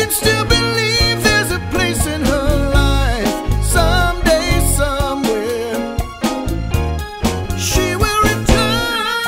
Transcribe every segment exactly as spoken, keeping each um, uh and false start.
can still believe there's a place in her life. Someday, somewhere, she will return.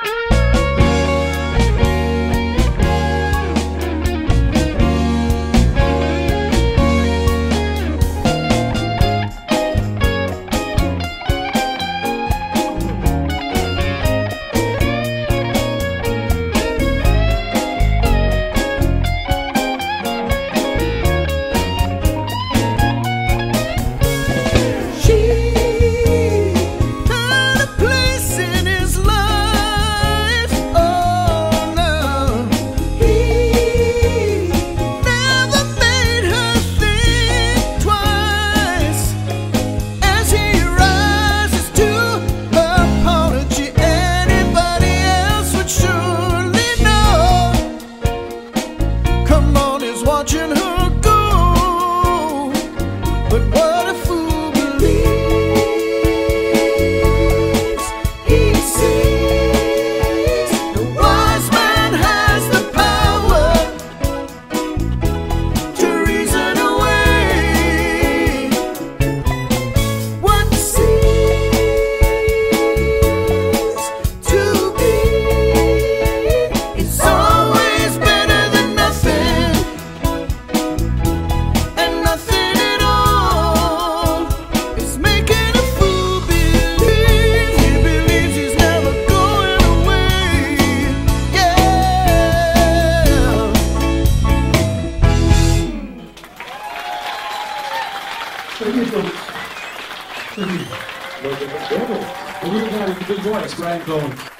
Watching her go, but what a fool believes. He sees the wise man has the power to reason away what seems to be. It's always better than nothing. Thank you, folks. Thank you. We're going to have a good voice, Brian Cohen.